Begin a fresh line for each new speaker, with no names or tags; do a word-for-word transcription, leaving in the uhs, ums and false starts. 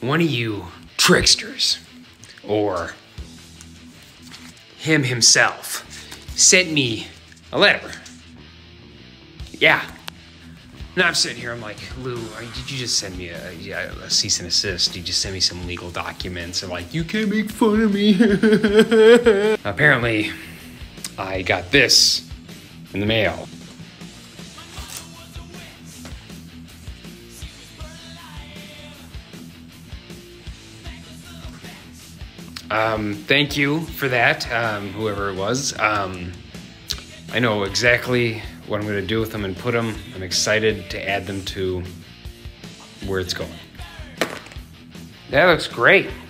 one of you tricksters, or him himself, sent me a letter. Yeah. Now I'm sitting here, I'm like, Lou, did you just send me a, a cease and assist? Did you just send me some legal documents? I'm like, you can't make fun of me. Apparently, I got this in the mail. Um, thank you for that, um, whoever it was. Um, I know exactly what I'm gonna do with them and put them. I'm excited to add them to where it's going. That looks great.